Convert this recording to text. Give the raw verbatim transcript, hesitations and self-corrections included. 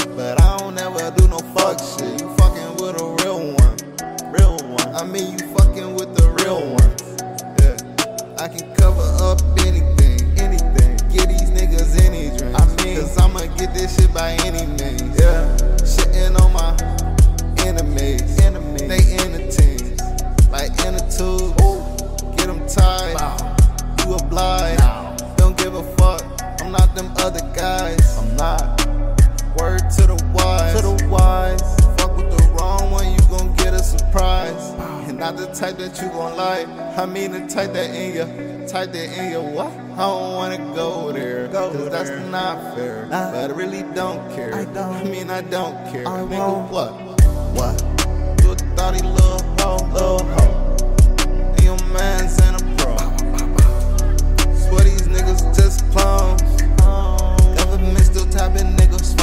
but I don't ever do no fuck shit. You fucking with a real one, real one. I mean, you fucking with the real one. Yeah, I can cover up anything, anything. Get these niggas any drink. I mean, cause I'ma get this shit by any means. Yeah, shitting on my enemies, enemies. They in the teams, like in the tube. Get them tied, wow. You oblige. Nah. Don't give a fuck. I'm not them other guys. I'm not. Word to the wise, to the wise. Fuck with the wrong one, you gon' get a surprise. Wow. And not the type that you gon' like. I mean the type that in your, type that in your what? I don't wanna go there, go cause there. That's not fair. Nah. But I really don't care. I, don't. I mean I don't care. I Nigga, won't. What? What? You a thotty little hoe, little hoe. And your man's in a pro. Swear these niggas just clones. Government still tapping niggas.